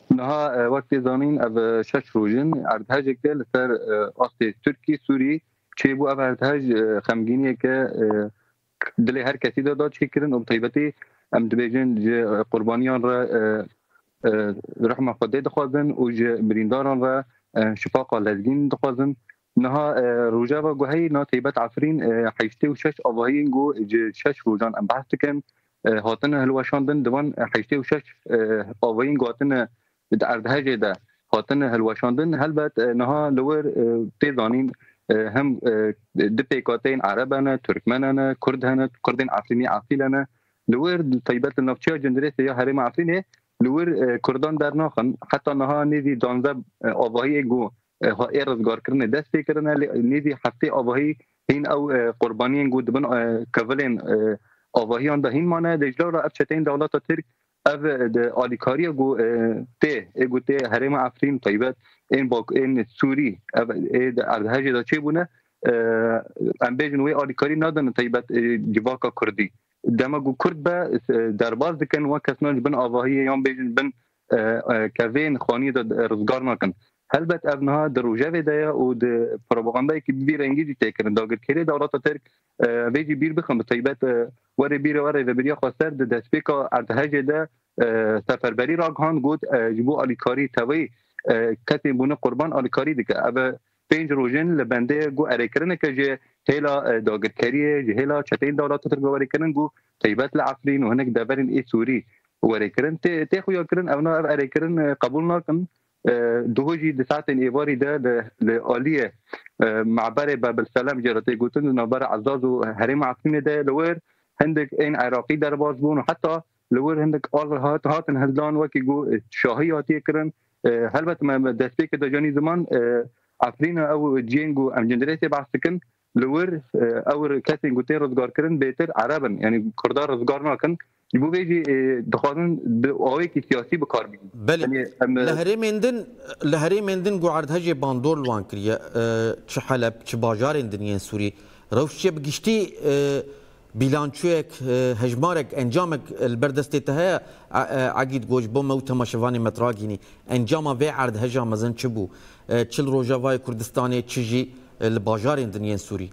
نها وقت زانین او شش روزن ارتهاج که لسر آسته ترکی سوری چه بو او ارتهاج خمگینیه که دل هر کسی داد چه کردن و طیبتی ام دبیجن قربانیان را رحمه خدا دخوازن و برینداران را شفاقا لزگین دخوازن نها روجا و گوهی نا طیبت عفرین حیشته و شش آواهی گو شش روزان ام بحث کن هاتن هلوشاندن دوان حیشته و شش آواهی گو هاتن اردهج ده هاتن هلوشاندن هلبت نها لور تیزانین هم دپیکاتین عربانه ترکمنانه کردین عفرینی عفیلانه لور طیبت نفچه جندریس یا حرم عفرینه لور کردان در ناخن حتی نها نیزی دانزه آواهی گو ها ارزگار کرنه دست کرنه نیزی هفته آواهی این او قربانی گو دبن کولین آواهی آن ده هین مانه دجلا را افچتین دولت ترک او آلیکاری گو ته حرم عفرین طیبت این سوری اردهج دا چه بونه ام بیجن وی آلیکاری ندن طیبت جواکا کردی دما گو کرد به درباز دکن و کسناج بن آواهی یام بیجن بن کوین خانی دا رزگار نکن هلبت ابنها در روجه ویدایا و در پروپاگاندایی که بیر انگیزی تکرن داگر کلی دولت ترک ویجی بیر بخم طیبت وره بیر و بریا خواستر در دسپیکا ارتهج ده سفربری راگهان گود جبو آلیکاری توی کسی بونه قربان آلیکاری دیگه او 5 روزن لبنده گو اریکرنه که جه هیلا داگرکریه جه هیلا چتین دولت ترک وریکرن گو طیبت لعفرین و هنک دورین ای سوری وریکرن تی خویا کرن اونا او اریکرن قبول ناکن دوجی دسات ایواری ده لآلیه معبر باب السلام جراتی گوتن نابر عزاز و حرم عفرین ده لور هندک این عراقی در باز بون و حتی لور هندک آل هاتن هزلان وکی گو شاهی هاتی کرن هلبت ما دسپیک دا جانی زمان عفرین او جینگو ام جندریتی بحث کن لور او کسی گوتین رزگار کرن بیتر عربن یعنی کردار رزگار ناکن بو بیجی دخوازن آوی کی سیاسی بکار بگیم بله لهری مندن گو عردهج باندور لوان کریه چه حلب چه باجار اندنین سوری روش چه بگشتی بیلانچویک هجمارک انجامک البردستی تهیا عقید گوش بو موت مشوانی متراگینی انجام وی عردهجا مزن چه بو چل روجاوای کردستانی چجی الباجار اندنین سوری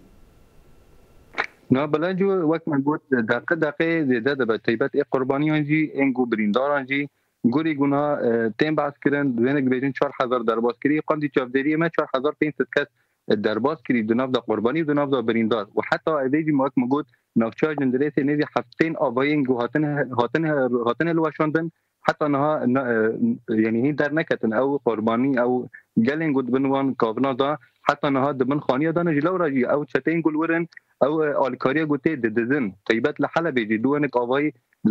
نه بلنجو وقت من بود دقیقه زیاده ده به طیبت قربانیان جی اینگو برینداران جی گوری گونا تیم باز کردن دوینک بیشتر 4000 درباز کردی قاندی چافدری ما 4500 کس درباز کردی دناف دا قربانی و دناف دا بریندار و حتی ایدی ما موجود نافچه جندریس نیزی هفتین آبای اینگو هاتن الواشاندن حتی نها یعنی هی در نکتن او قربانی او گلین گود بنوان کابنا دا حتی نها دبن خانی دانه جلو راجی او چتین گلورن او آلیکاریا گوته ددزن طیبت لحلب جی دوانک آوای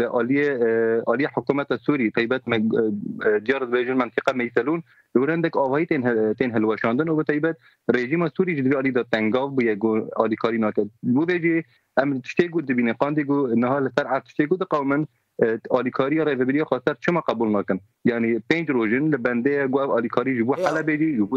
لآلی حکومت سوری طیبت جارز بیجن منطقه میسلون لورندک آوای تین هلوشاندن و طیبت رژیم سوری جدی آلی دا تنگاو بیگو آلیکاری ناکد بو بیجی ام تشتی گود بینه قاندی گو نها لسر عرض تشتی گود قومن آلیکاری را رفبری خواستر چما قبول ناکن یعنی 5 روزن لبنده گو آلیکاری جبو حلب جی جبو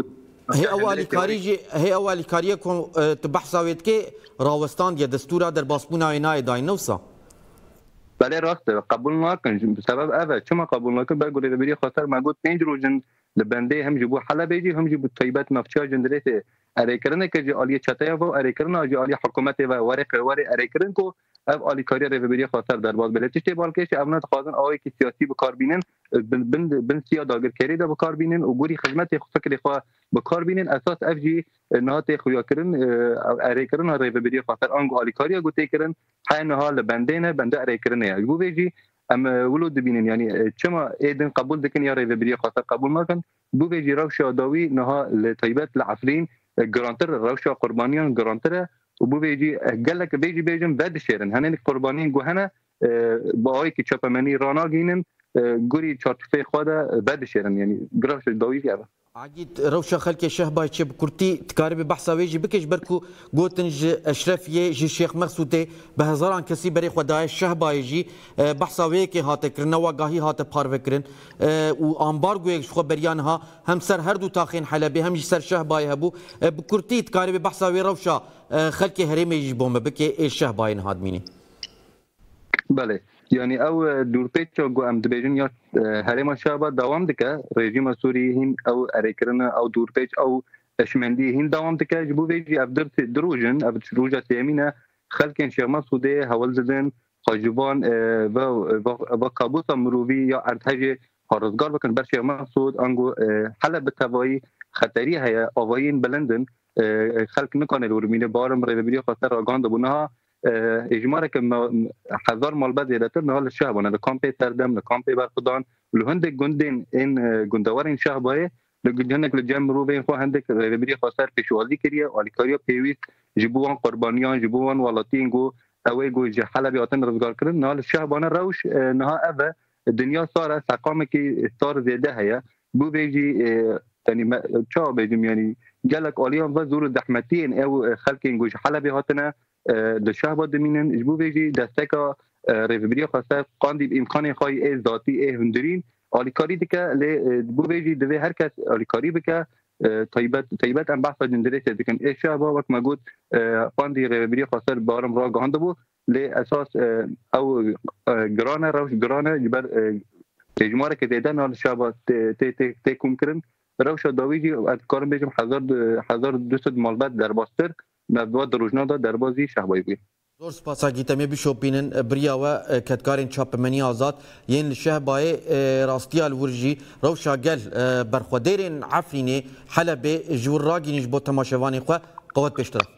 هي اولي كاريكم تبحثاويت كي راوستان دي دستورا در باسبونا ويناي داي نوسا بله راست قبول ناکن بسبب اوه چما قبول ناکن بر گوری بری خاطر ما گفت 5 روزن لبنده هم جبو حلب جی هم جبو طیبت مفچا جندریت اریکرن که جالی چتایا و اریکرن جالی حکومت و ورق اریکرن کو او آلیکاری رفبری خاطر در باز بلتش تی بالکش امنات خازن آوی کی سیاسی بکار بینن بن سیا داگر کری دا بکار بینن و گوری خدمت فکر خوا بکار بینن اساس اف جی نات خویا کرن اریکرن رفبری خاطر انگو آلیکاری گوته کرن حین حال بنده اریکرن یا گو بیجی ام ولود بینن یعنی چما ایدن قبول دکن یا رفبری خاطر قبول نکن بو بیجی روش داوی نها لطیبت لعفرین گرانتر روش قربانیان گرانتر و بو بیجی گلک بیجن بد شیرن هنن قربانیان گو هنه با آی که چپمنی رانا گینن گوری چارتفه خود بد شیرن یعنی گراش داوی بیابه عقيد روشا خلك شهباي تشب كرتي تكاربي بحثا ويجي بكش بركو قوتنج اشرفيه جي الشيخ مقصودي بهزاران كسي بريخ وداي شهباي جي بحثا ويكي هات كرن وقاهي هات بار فكرن و امبارغو يك خو بريانها هم سر هردو تاخين حلبي هم سر شهباي هبو بكرتي تكاربي بحثا وي روشا خلك هريمي يجي بوم بكي الشهباي هاد ميني بله يعني او دوربيتشو جو ام دبيجن يا هرم شابا دوام دكا رژیم سوری هین او اریکرنا او دوربيتش او شمندي هین دوام دكا جبو بيجي ابدر دروجن ابد روجا تيمينا خلكن شيما سوده هول زدن خاجبان و قابوس مروبي یا ارتج هارزگار بکن بر شيما سود انگو حلب بالتوایی خطری هيا اوین بلندن خلق نکنه الورمینه بارم ریبری خاطر راگان دبونها اجماع که هزار مال بعد زیادتر نهال الشعب انا لکامپی تردم لکامپی برخدان لهندك جندين ان جندوارين شعبه لجندك لجام روبين خو عندك ربري خسر في شوالي كريا والكاريا بيويت جيبوان قربانيان جيبوان ولاتينجو اويجو جي حلبي وطن رزقار كرن نهال الشعب انا روش نها ابا الدنيا صار سقامك صار زياده هي بو بيجي يعني تشا بيجي يعني جالك اوليان وزور دحمتين او خلكين جوج حلبي هاتنا للشعب دمينن جبو بيجي دستكا ريفبري خاصه قاندي بامكان خاي ذاتي هندرين اليكاري دكا لبو بيجي دبي هر کس اليكاري بك طيبات ام بحث جندري دكن ايش شعب وقت ما قلت قاندي ريفبري خاصه بارم را غاندبو لاساس او جرانا روش جرانا جبر اجماع كديدان على الشعب تكون كرن روش داویجی از کارم بيجم حضار دوست مالبات در باستر نبود روزنا در بازی شهبایی بی. زور سپاسا گیتمی بشوبینن بریا و کتکارین چاپمنی آزاد ین شهبای راستیال ورجی روشا گل برخودرین عفرینی حلب جور راگینش بو تماشوانی خو قوت بشتره.